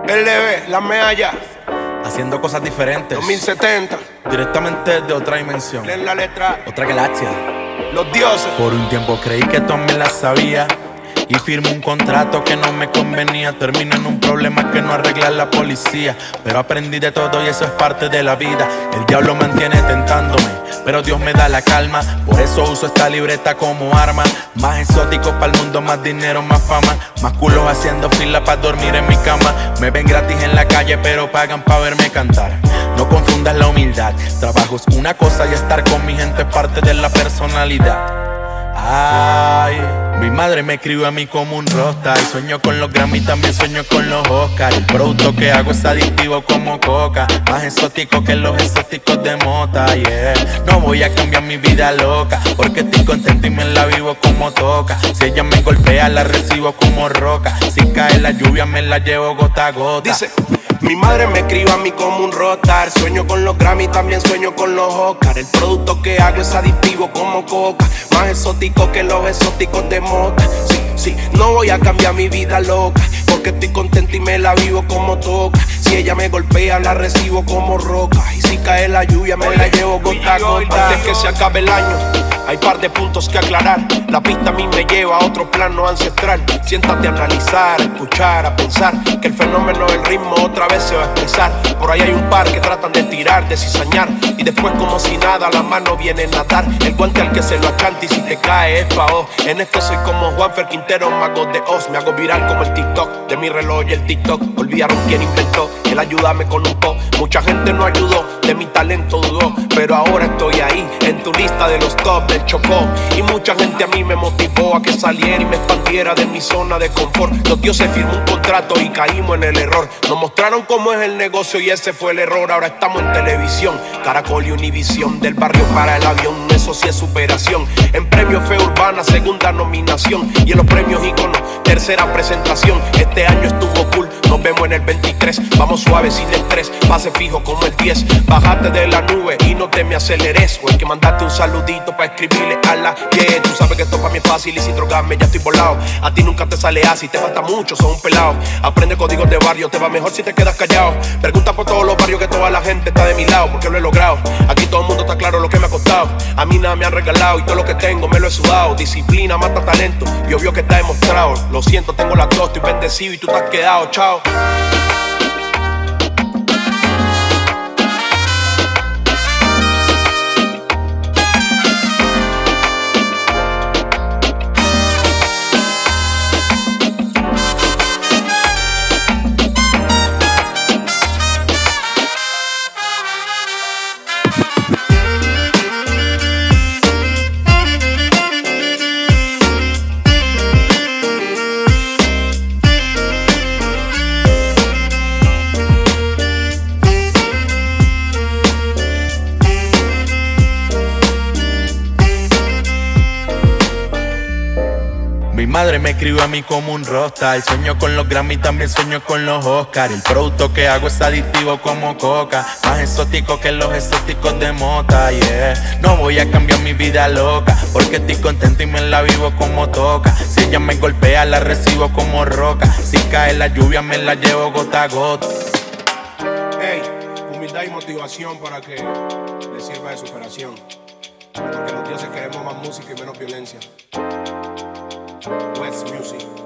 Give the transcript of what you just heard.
LB, la medalla, haciendo cosas diferentes, 2070. directamente de otra dimensión, Leen la letra, otra galaxia. los dioses. Por un tiempo creí que tú me la sabías y firmé un contrato que no me convenía. Terminé en un problema que no arregla la policía, pero aprendí de todo y eso es parte de la vida. El diablo mantiene tentándome, pero Dios me da la calma. Por eso uso esta libreta como arma. Más exótico para el mundo, más dinero, más fama. Más culos haciendo fila para dormir en mi cama. Me ven gratis en la calle, pero pagan para verme cantar. No confundas la humildad. Trabajo es una cosa y estar con mi gente es parte de la personalidad. Ay, mi madre me crió a mí como un rockstar. Sueño con los Grammy, también sueño con los Oscar. El producto que hago es adictivo como coca, más exótico que los exóticos de mota, yeah. No voy a cambiar mi vida loca, porque estoy contento y me la vivo como toca. Si ella me golpea, la recibo como roca. Si cae la lluvia, me la llevo gota a gota. Dice, mi madre me crió a mí como un rockstar. Sueño con los Grammy, también sueño con los Oscar. El producto que hago es adictivo como coca, más exótico que los exóticos de mota. Sí, no voy a cambiar mi vida loca, porque estoy contento y me la vivo como toca. Si ella me golpea, la recibo como roca. Y si cae la lluvia, me la llevo gota a gota. Antes que se acabe el año, hay par de puntos que aclarar. La pista a mí me lleva a otro plano ancestral. Siéntate a analizar, a escuchar, a pensar que el fenómeno del ritmo otra vez se va a expresar. Por ahí hay un par que tratan de tirar, de cizañar, y después como si nada la mano viene a dar. El guante al que se lo achante y si te cae es pa' vos. En esto soy como Juanfer Quintero, mago de Oz. Me hago viral como el TikTok de mi reloj y el TikTok. Olvidaron quién inventó el ayúdame con un po'. Mucha gente no ayudó, de mi talento dudó, pero ahora estoy ahí en tu lista de los top del Chocó. Y mucha gente a mí me motivó a que saliera y me expandiera de mi zona de confort. Los dioses firmó un contrato y caímos en el error. Nos mostraron cómo es el negocio y ese fue el error. Ahora estamos en televisión, Caracol y Univisión. Del barrio para el avión, eso sí es superación. En premios Fe Urbana, segunda nominación. Y en los premios Ícono, tercera presentación. Este año estuvo cool, nos vemos en el 23. Vamos suave sin estrés, pase fijo como el 10. Bájate de la nube y no te me aceleres. O hay que mandarte un saludito para escribirle a la yeah. Tú sabes que esto para mí es fácil y sin drogarme ya estoy volado. A ti nunca te sale así, te falta mucho, sos un pelado. Aprende códigos de barrio, te va mejor si te quedas callado. Pregunta por todos los barrios que toda la gente está de mi lado, porque lo he logrado. Aquí todo el mundo está claro lo que me ha costado. A mí nada me han regalado y todo lo que tengo me lo he sudado. Disciplina mata talento y obvio que está demostrado. Lo siento, tengo la tos, estoy bendecido y tú te has quedado, chao. Mi madre me crió a mí como un rockstar. Sueño con los Grammy, también sueño con los Oscar. El producto que hago es adictivo como coca, más exótico que los exóticos de mota, yeah. No voy a cambiar mi vida loca, porque estoy contento y me la vivo como toca. Si ella me golpea, la recibo como roca. Si cae la lluvia, me la llevo gota a gota. Hey, humildad y motivación para que le sirva de superación. Porque los dioses queremos más música y menos violencia. West Music.